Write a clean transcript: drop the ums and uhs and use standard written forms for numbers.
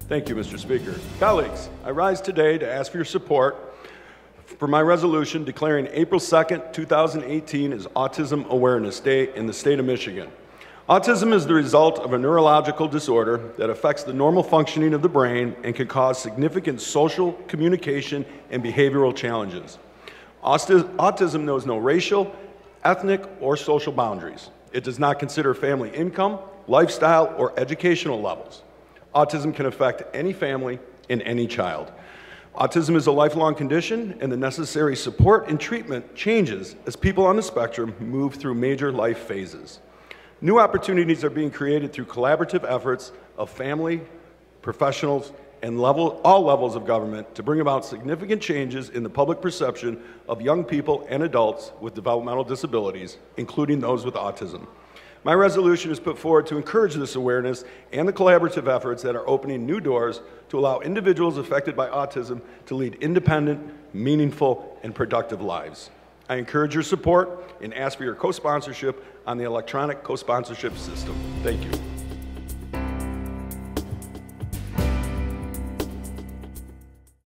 Thank you, Mr. Speaker. Colleagues, I rise today to ask for your support for my resolution declaring April 2nd, 2018 as Autism Awareness Day in the state of Michigan. Autism is the result of a neurological disorder that affects the normal functioning of the brain and can cause significant social, communication, and behavioral challenges. Autism knows no racial, ethnic, or social boundaries. It does not consider family income, lifestyle, or educational levels. Autism can affect any family and any child. Autism is a lifelong condition, and the necessary support and treatment changes as people on the spectrum move through major life phases. New opportunities are being created through collaborative efforts of family, professionals, and all levels of government to bring about significant changes in the public perception of young people and adults with developmental disabilities, including those with autism. My resolution is put forward to encourage this awareness and the collaborative efforts that are opening new doors to allow individuals affected by autism to lead independent, meaningful, and productive lives. I encourage your support and ask for your co-sponsorship on the electronic co-sponsorship system. Thank you.